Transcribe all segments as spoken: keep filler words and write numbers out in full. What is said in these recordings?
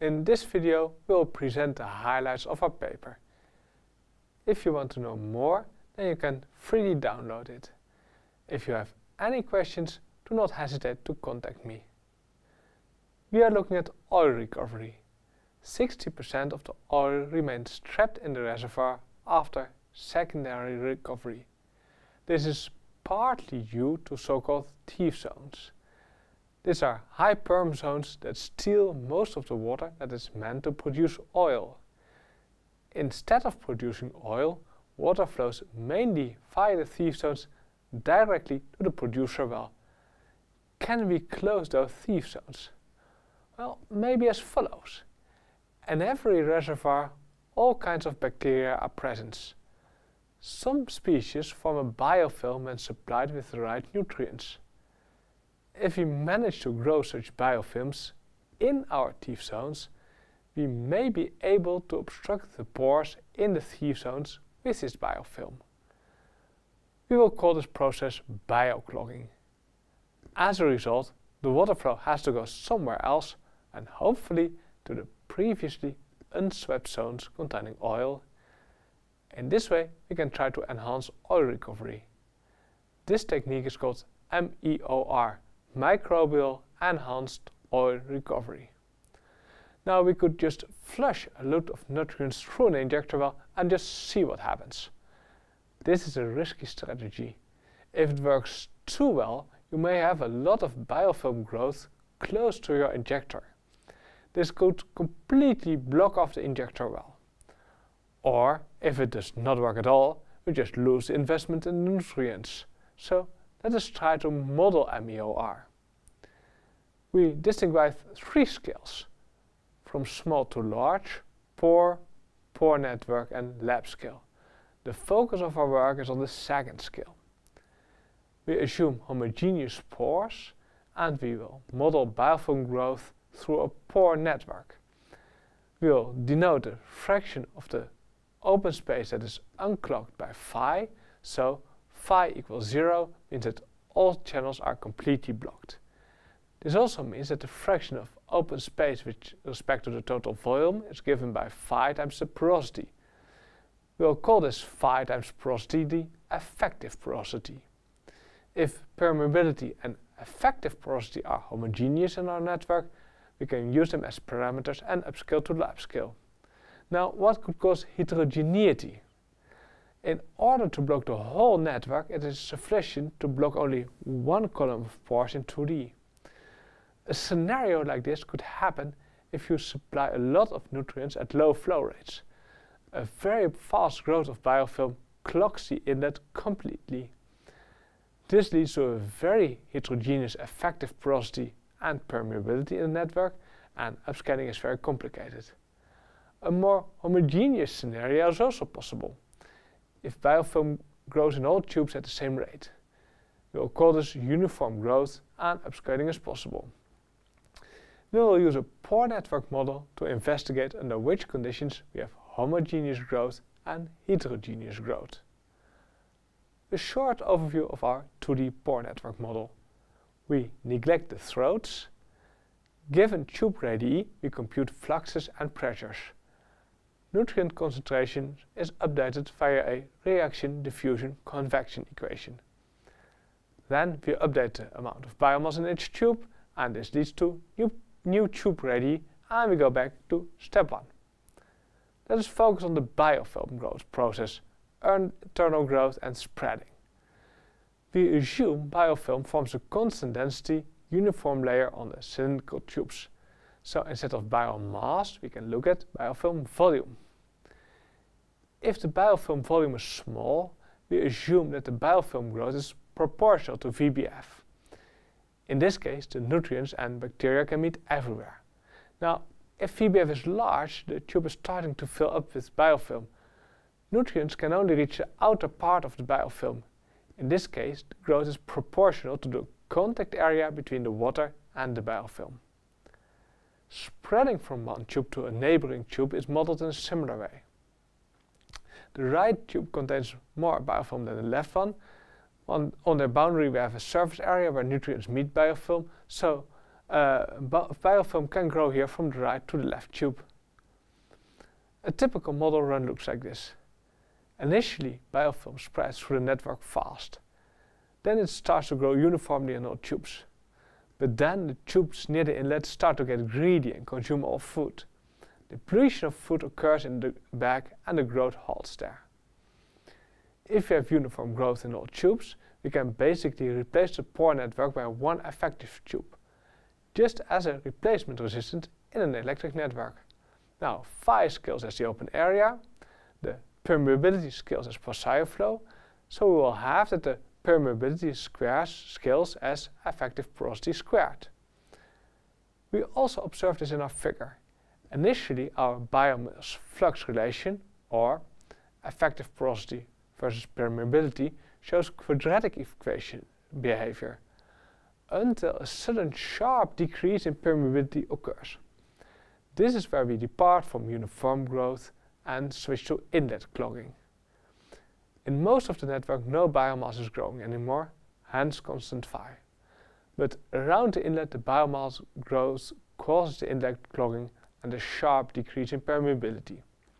In this video we will present the highlights of our paper. If you want to know more, then you can freely download it. If you have any questions, do not hesitate to contact me. We are looking at oil recovery. sixty percent of the oil remains trapped in the reservoir after secondary recovery. This is partly due to so-called thief zones. These are high perm zones that steal most of the water that is meant to produce oil. Instead of producing oil, water flows mainly via the thief zones directly to the producer well. Can we close those thief zones? Well, maybe as follows. In every reservoir, all kinds of bacteria are present. Some species form a biofilm when supplied with the right nutrients. If we manage to grow such biofilms in our thief zones, we may be able to obstruct the pores in the thief zones with this biofilm. We will call this process bioclogging. As a result, the water flow has to go somewhere else and hopefully to the previously unswept zones containing oil. In this way, we can try to enhance oil recovery. This technique is called M E O R, Microbial Enhanced Oil Recovery. Now we could just flush a load of nutrients through an injector well and just see what happens. This is a risky strategy. If it works too well, you may have a lot of biofilm growth close to your injector. This could completely block off the injector well. Or, if it does not work at all, we just lose the investment in the nutrients. So, let us try to model M E O R. We distinguish three scales, from small to large, pore, pore network and lab scale. The focus of our work is on the second scale. We assume homogeneous pores and we will model biofilm growth through a pore network. We will denote the fraction of the open space that is unclogged by phi, so phi equals zero means that all channels are completely blocked. This also means that the fraction of open space with respect to the total volume is given by phi times the porosity. We will call this phi times porosity the effective porosity. If permeability and effective porosity are homogeneous in our network, we can use them as parameters and upscale to lab scale. Now, what could cause heterogeneity? In order to block the whole network, it is sufficient to block only one column of pores in two D. A scenario like this could happen if you supply a lot of nutrients at low flow rates. A very fast growth of biofilm clogs the inlet completely. This leads to a very heterogeneous effective porosity and permeability in the network, and upscaling is very complicated. A more homogeneous scenario is also possible, if biofilm grows in all tubes at the same rate. We will call this uniform growth, and upscaling is possible. We will use a pore network model to investigate under which conditions we have homogeneous growth and heterogeneous growth. A short overview of our two D pore network model. We neglect the throats. Given tube radii, we compute fluxes and pressures. Nutrient concentration is updated via a reaction diffusion convection equation. Then we update the amount of biomass in each tube, and this leads to new, new tube radii, and we go back to step one. Let us focus on the biofilm growth process, internal growth and spreading. We assume biofilm forms a constant density uniform layer on the cylindrical tubes. So instead of biomass, we can look at biofilm volume. If the biofilm volume is small, we assume that the biofilm growth is proportional to V B F. In this case, the nutrients and bacteria can meet everywhere. Now, if V B F is large, the tube is starting to fill up with biofilm. Nutrients can only reach the outer part of the biofilm. In this case, the growth is proportional to the contact area between the water and the biofilm. Spreading from one tube to a neighboring tube is modeled in a similar way. The right tube contains more biofilm than the left one. On, on their boundary we have a surface area where nutrients meet biofilm, so uh, biofilm can grow here from the right to the left tube. A typical model run looks like this. Initially, biofilm spreads through the network fast. Then it starts to grow uniformly in all tubes. But then the tubes near the inlet start to get greedy and consume all food. Depletion of food occurs in the bag and the growth halts there. If you have uniform growth in all tubes, we can basically replace the pore network by one effective tube, just as a replacement resistant in an electric network. Now, phi scales as the open area, the permeability scales as Poisson flow, so we will have that the permeability squares scales as effective porosity squared. We also observe this in our figure. Initially, our biomass flux relation, or effective porosity versus permeability, shows quadratic equation behavior, until a sudden sharp decrease in permeability occurs. This is where we depart from uniform growth and switch to inlet clogging. In most of the network, no biomass is growing anymore, hence constant phi. But around the inlet, the biomass growth causes the inlet clogging and a sharp decrease in permeability.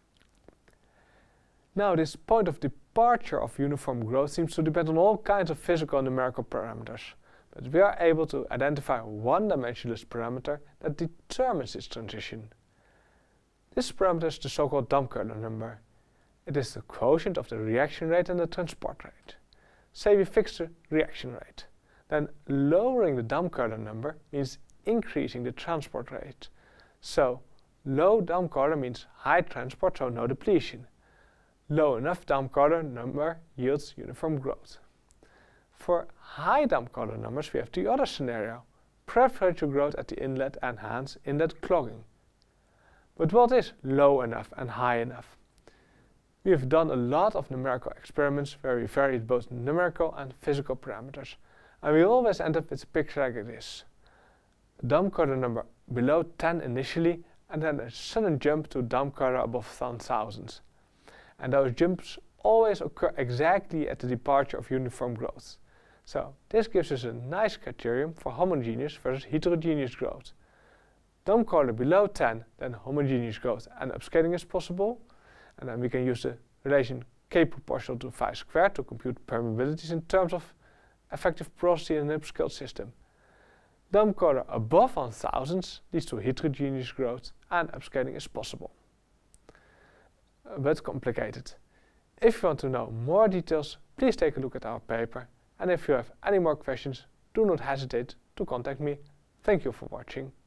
Now, this point of departure of uniform growth seems to depend on all kinds of physical and numerical parameters, but we are able to identify one dimensionless parameter that determines this transition. This parameter is the so-called Dampkeuler number. It is the quotient of the reaction rate and the transport rate. Say we fix the reaction rate. Then lowering the Dampkeuler number means increasing the transport rate. So low Dampkeuler means high transport, so no depletion. Low enough Dampkeuler number yields uniform growth. For high Dampkeuler numbers we have the other scenario, preferential growth at the inlet and hence inlet clogging. But what is low enough and high enough? We have done a lot of numerical experiments where we varied both numerical and physical parameters, and we always end up with a picture like this. A Dampkeuler number below ten initially, and then a sudden jump to Dampkeuler above one thousand. And those jumps always occur exactly at the departure of uniform growth. So this gives us a nice criterion for homogeneous versus heterogeneous growth. Dampkeuler below ten, then homogeneous growth and upscaling is possible. And then we can use the relation k proportional to phi squared to compute permeabilities in terms of effective porosity in an upscaled system. Dampkeuler above one thousand leads to heterogeneous growth and upscaling is possible. Uh, but complicated. If you want to know more details, please take a look at our paper. And if you have any more questions, do not hesitate to contact me. Thank you for watching.